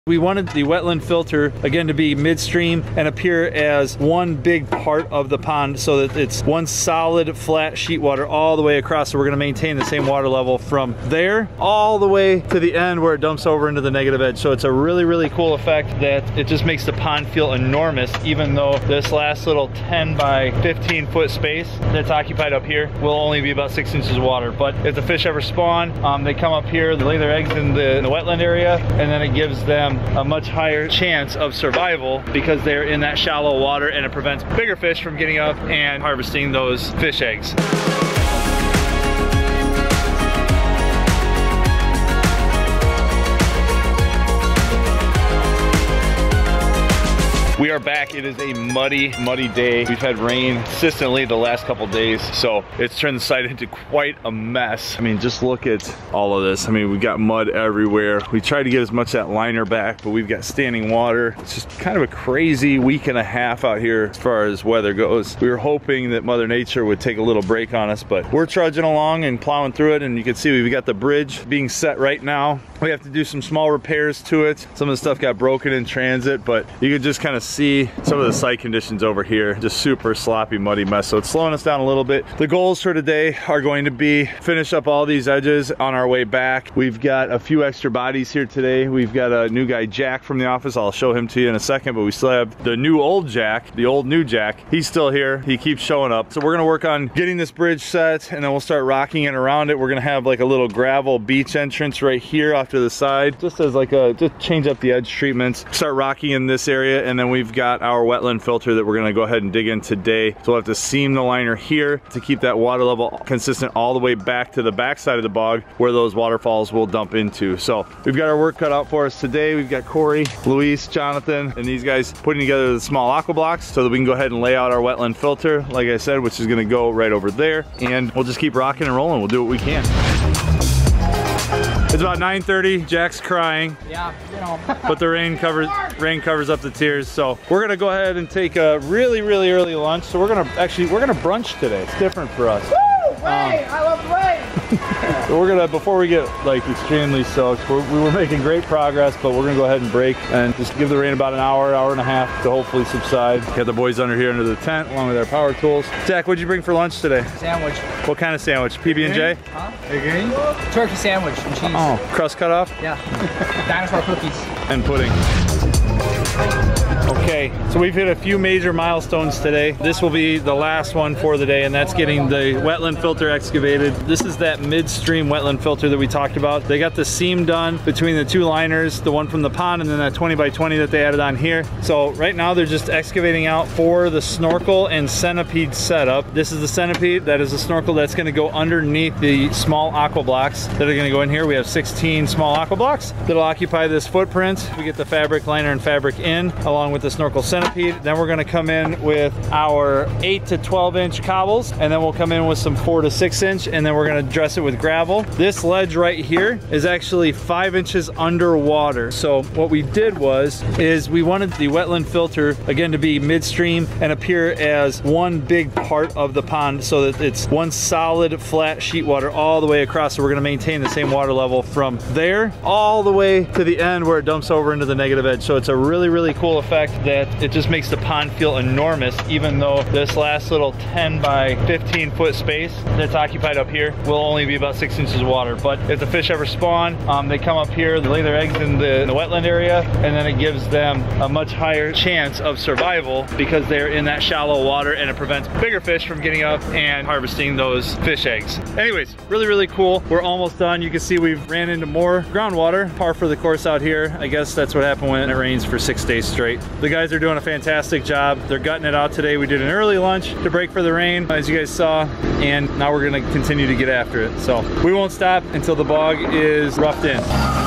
We wanted the wetland filter, again, to be midstream and appear as one big part of the pond so that it's one solid flat sheet water all the way across. So we're going to maintain the same water level from there all the way to the end where it dumps over into the negative edge. So it's a really, really cool effect that it just makes the pond feel enormous, even though this last little 10 by 15 foot space that's occupied up here will only be about 6 inches of water. But if the fish ever spawn, they come up here, they lay their eggs in the wetland area, and then it gives them a much higher chance of survival because they're in that shallow water, and it prevents bigger fish from getting up and harvesting those fish eggs. We are back. It is a muddy, muddy day. We've had rain consistently the last couple days, so it's turned the site into quite a mess. I mean, just look at all of this. I mean, we've got mud everywhere. We tried to get as much of that liner back, but we've got standing water. It's just kind of a crazy week and a half out here as far as weather goes. We were hoping that Mother Nature would take a little break on us, but we're trudging along and plowing through it, and you can see we've got the bridge being set right now. We have to do some small repairs to it. Some of the stuff got broken in transit, but you can just kind of see some of the site conditions over here. Just super sloppy, muddy mess. So it's slowing us down a little bit. The goals for today are going to be finish up all these edges on our way back. We've got a few extra bodies here today. We've got a new guy, Jack, from the office. I'll show him to you in a second, but we still have the new old Jack, the old new Jack. He's still here. He keeps showing up. So we're gonna work on getting this bridge set, and then we'll start rocking it around it. We're gonna have like a little gravel beach entrance right here off to the side, just as like just change up the edge treatments, start rocking in this area, and then we've got our wetland filter that we're gonna go ahead and dig in today. So we'll have to seam the liner here to keep that water level consistent all the way back to the back side of the bog where those waterfalls will dump into. So we've got our work cut out for us today. We've got Corey, Luis, Jonathan, and these guys putting together the small aqua blocks so that we can go ahead and lay out our wetland filter, like I said, which is gonna go right over there. And we'll just keep rocking and rolling. We'll do what we can. It's about 9:30. Jack's crying. Yeah, you know. But the rain covers up the tears. So we're gonna go ahead and take a really, really early lunch. So we're gonna brunch today. It's different for us. Woo! Rain! I love the rain! So we're gonna, before we get like extremely soaked, we were making great progress, but we're gonna go ahead and break and just give the rain about an hour, hour and a half to hopefully subside. Got the boys under here under the tent along with our power tools. Jack, what'd you bring for lunch today? Sandwich. What kind of sandwich? PB&J? Huh? Again? Turkey sandwich and cheese. Oh, crust cut off? Yeah. Dinosaur cookies. And pudding. Okay, so we've hit a few major milestones today. This will be the last one for the day, and that's getting the wetland filter excavated. This is that midstream wetland filter that we talked about. They got the seam done between the two liners, the one from the pond and then that 20 by 20 that they added on here. So right now they're just excavating out for the snorkel and centipede setup. This is the centipede, that is the snorkel that's gonna go underneath the small aqua blocks that are gonna go in here. We have 16 small aqua blocks that'll occupy this footprint. We get the fabric liner and fabric in along with the snorkel centipede. Then we're gonna come in with our 8 to 12 inch cobbles, and then we'll come in with some 4 to 6 inch, and then we're gonna dress it with gravel. This ledge right here is actually 5 inches underwater. So what we did is we wanted the wetland filter, again, to be midstream and appear as one big part of the pond so that it's one solid flat sheet water all the way across. So we're gonna maintain the same water level from there all the way to the end where it dumps over into the negative edge. So it's a really, really cool effect that it just makes the pond feel enormous, even though this last little 10 by 15 foot space that's occupied up here will only be about 6 inches of water. But if the fish ever spawn, they come up here, they lay their eggs in the wetland area, and then it gives them a much higher chance of survival because they're in that shallow water, and it prevents bigger fish from getting up and harvesting those fish eggs. Anyways, really, really cool. We're almost done. You can see we've ran into more groundwater, par for the course out here. I guess that's what happened when it rains for 6 days straight. The guys are doing a fantastic job. They're gutting it out today. We did an early lunch to break for the rain, as you guys saw, and now we're gonna continue to get after it. So we won't stop until the bog is roughed in.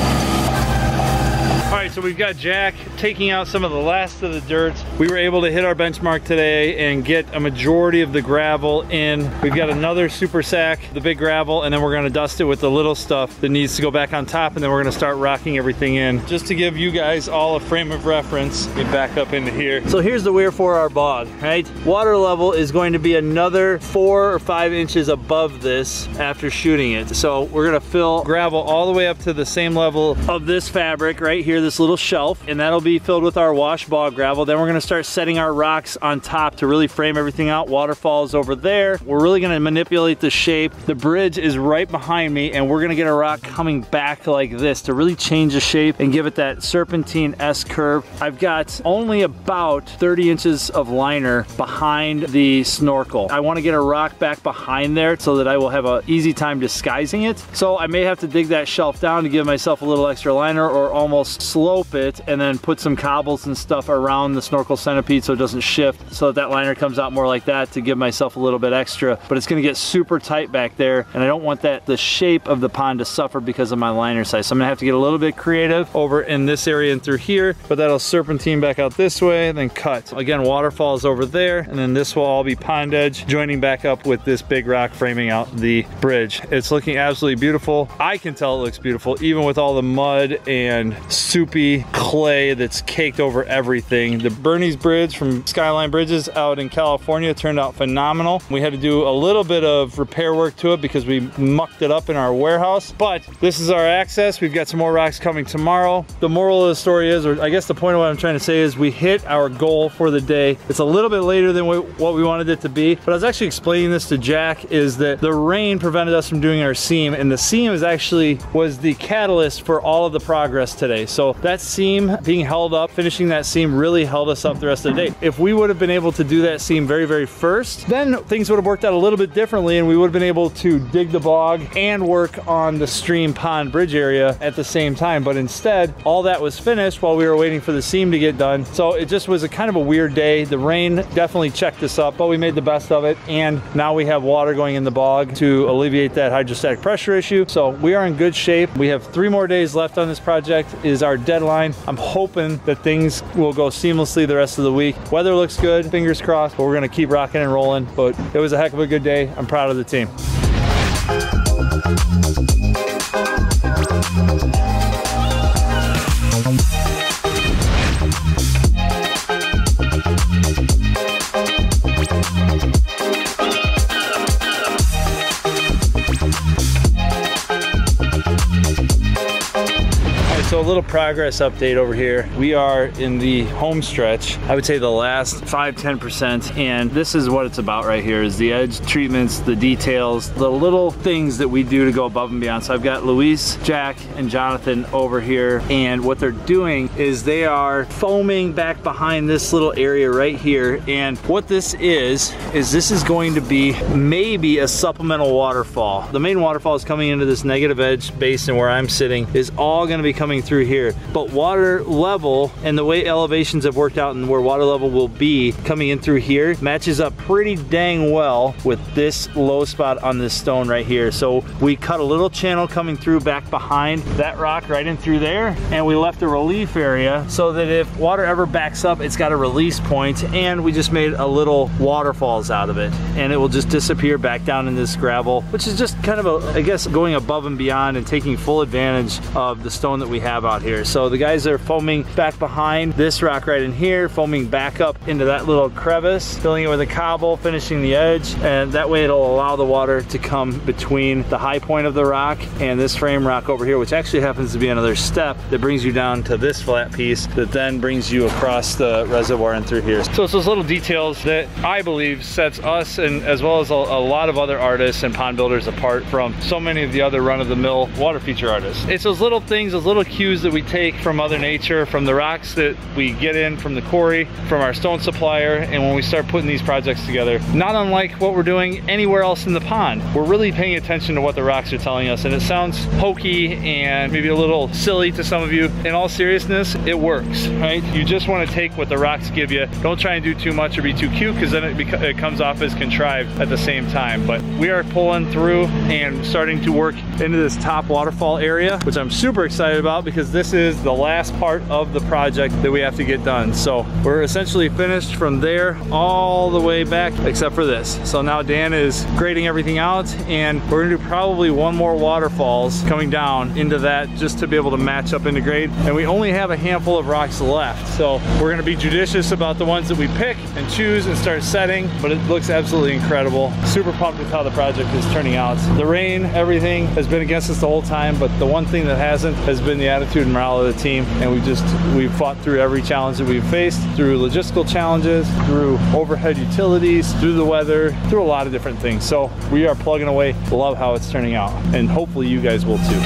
All right, so we've got Jack taking out some of the last of the dirt. We were able to hit our benchmark today and get a majority of the gravel in. We've got another super sack, the big gravel, and then we're gonna dust it with the little stuff that needs to go back on top, and then we're gonna start rocking everything in. Just to give you guys all a frame of reference, we back up into here. So here's the weir for our bog, right? Water level is going to be another 4 or 5 inches above this after shooting it. So we're gonna fill gravel all the way up to the same level of this fabric right here here, this little shelf, and that'll be filled with our wash bog gravel. Then we're gonna start setting our rocks on top to really frame everything out. Waterfalls over there. We're really gonna manipulate the shape. The bridge is right behind me, and we're gonna get a rock coming back like this to really change the shape and give it that serpentine S curve. I've got only about 30 inches of liner behind the snorkel. I wanna get a rock back behind there so that I will have an easy time disguising it. So I may have to dig that shelf down to give myself a little extra liner, or almost slope it and then put some cobbles and stuff around the snorkel centipede so it doesn't shift, so that liner comes out more like that to give myself a little bit extra. But it's gonna get super tight back there, and I don't want the shape of the pond to suffer because of my liner size. So I'm gonna have to get a little bit creative over in this area and through here, but that'll serpentine back out this way and then cut. Again, waterfalls over there, and then this will all be pond edge, joining back up with this big rock framing out the bridge. It's looking absolutely beautiful. I can tell it looks beautiful, even with all the mud and soupy clay that's caked over everything. The Bernie's Bridge from Skyline Bridges out in California turned out phenomenal. We had to do a little bit of repair work to it because we mucked it up in our warehouse, but this is our access. We've got some more rocks coming tomorrow. The moral of the story is, or I guess the point of what I'm trying to say is, we hit our goal for the day. It's a little bit later than what we wanted it to be, but I was actually explaining this to Jack, is that the rain prevented us from doing our seam, and the seam was the catalyst for all of the progress today. So that seam being held up, finishing that seam, really held us up the rest of the day. If we would have been able to do that seam very, very first, then things would have worked out a little bit differently, and we would have been able to dig the bog and work on the stream pond bridge area at the same time. But instead, all that was finished while we were waiting for the seam to get done. So it just was a kind of a weird day. The rain definitely checked us up, but we made the best of it. And now we have water going in the bog to alleviate that hydrostatic pressure issue. So we are in good shape. We have 3 more days left on this project is our deadline. I'm hoping that things will go seamlessly the rest of the week. Weather looks good, fingers crossed, but we're gonna keep rocking and rolling. But it was a heck of a good day. I'm proud of the team. So a little progress update over here. We are in the home stretch. I would say the last 5–10%, and this is what it's about right here, is the edge treatments, the details, the little things that we do to go above and beyond. So I've got Luis, Jack, and Jonathan over here, and what they're doing is they are foaming back behind this little area right here. And what this is this is going to be maybe a supplemental waterfall. The main waterfall is coming into this negative edge basin where I'm sitting, is all gonna be coming through here, but water level and the way elevations have worked out and where water level will be coming in through here matches up pretty dang well with this low spot on this stone right here. So we cut a little channel coming through back behind that rock right in through there, and we left a relief area so that if water ever backs up, it's got a release point, and we just made a little waterfalls out of it, and it will just disappear back down in this gravel, which is just kind of I guess going above and beyond and taking full advantage of the stone that we have out here. So the guys are foaming back behind this rock right in here, foaming back up into that little crevice, filling it with a cobble, finishing the edge, and that way it'll allow the water to come between the high point of the rock and this frame rock over here, which actually happens to be another step that brings you down to this flat piece that then brings you across the reservoir and through here. So it's those little details that I believe sets us, and as well as a lot of other artists and pond builders, apart from so many of the other run-of-the-mill water feature artists. It's those little things, those little cues that we take from Mother Nature, from the rocks that we get in from the quarry, from our stone supplier, and when we start putting these projects together, not unlike what we're doing anywhere else in the pond. We're really paying attention to what the rocks are telling us, and it sounds hokey and maybe a little silly to some of you. In all seriousness, it works, right? You just want to take what the rocks give you. Don't try and do too much or be too cute, because then it comes off as contrived at the same time. But we are pulling through and starting to work into this top waterfall area, which I'm super excited about, because this is the last part of the project that we have to get done. So we're essentially finished from there all the way back except for this. So now Dan is grading everything out, and we're gonna do probably 1 more waterfalls coming down into that just to be able to match up into grade. And we only have a handful of rocks left, so we're gonna be judicious about the ones that we pick and choose and start setting, but it looks absolutely incredible. Super pumped with how the project is turning out. The rain, everything has been against us the whole time, but the one thing that hasn't has been the attitude attitude and morale of the team, and we've fought through every challenge that we've faced, through logistical challenges, through overhead utilities, through the weather, through a lot of different things. So we are plugging away. Love how it's turning out, and hopefully you guys will too.